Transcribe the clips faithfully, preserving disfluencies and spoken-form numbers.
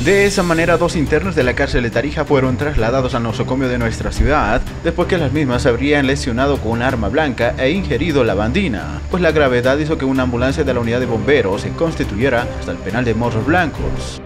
De esa manera, dos internos de la cárcel de Tarija fueron trasladados al nosocomio de nuestra ciudad, después que las mismas se habrían lesionado con un arma blanca e ingerido lavandina, pues la gravedad hizo que una ambulancia de la unidad de bomberos se constituyera hasta el penal de Morros Blancos.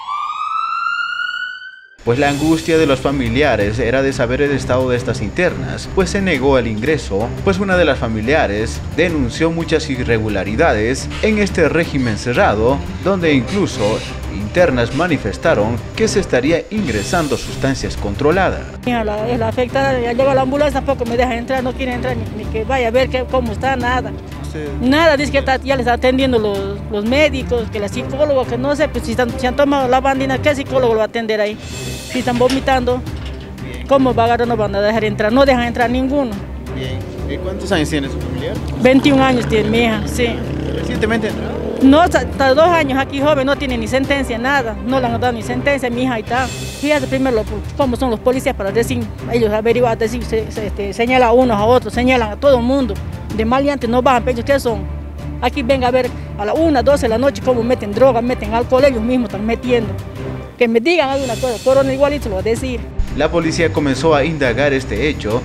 Pues la angustia de los familiares era de saber el estado de estas internas, pues se negó el ingreso, pues una de las familiares denunció muchas irregularidades en este régimen cerrado, donde incluso internas manifestaron que se estaría ingresando sustancias controladas. La, la afectada ya llega a la ambulancia, tampoco me deja entrar, no quiere entrar ni, ni que vaya a ver que, cómo está, nada. Sí. Nada, dice que está, ya le están atendiendo los, los médicos, que la psicóloga, que no sé, pues si, están, si han tomado la bandina, ¿qué psicólogo lo va a atender ahí? Si están vomitando, ¿cómo va a agarrar? No van a dejar entrar, no dejan entrar ninguno. Bien. ¿Y cuántos años tiene su familiar? veintiún años tiene mi hija, sí. ¿Recientemente entrado? No, está dos años aquí joven, no tiene ni sentencia, nada, no le han dado ni sentencia, mi hija ahí está. Fíjate primero cómo son los policías para decir, ellos averiguar, decir, se, se, este, señalan a unos a otros, señalan a todo el mundo. De maleantes no bajan, pero ellos ¿qué son? Aquí venga a ver a las una, doce de la noche cómo meten droga, meten alcohol, ellos mismos están metiendo. Que me digan alguna cosa, Corona igualito se lo va a decir. La policía comenzó a indagar este hecho.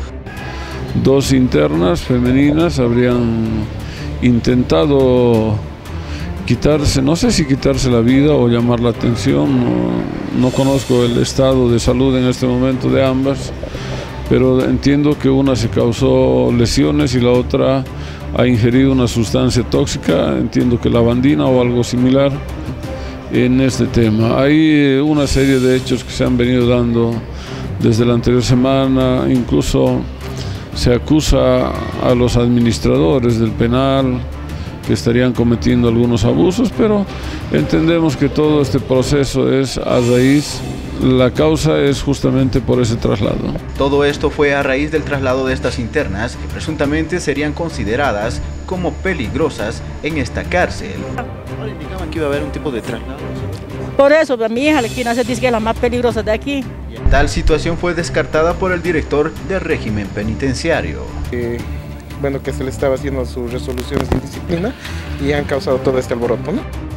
Dos internas femeninas habrían intentado quitarse, no sé si quitarse la vida o llamar la atención, no, no conozco el estado de salud en este momento de ambas, pero entiendo que una se causó lesiones y la otra ha ingerido una sustancia tóxica, entiendo que lavandina o algo similar en este tema. Hay una serie de hechos que se han venido dando desde la anterior semana, incluso se acusa a los administradores del penal que estarían cometiendo algunos abusos, pero entendemos que todo este proceso es a raíz, la causa es justamente por ese traslado. Todo esto fue a raíz del traslado de estas internas que presuntamente serían consideradas como peligrosas en esta cárcel. Ahora indicaban que iba a haber un tipo de traslado. Por eso, a mi hija le quieren hacer, dice que es la más peligrosa de aquí. Tal situación fue descartada por el director del régimen penitenciario. Eh, bueno, que se le estaba haciendo sus resoluciones de disciplina y han causado todo este alboroto, ¿no?